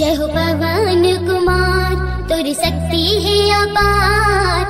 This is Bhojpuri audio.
जय हो पवन कुमार, तुर शक्ति है अपार।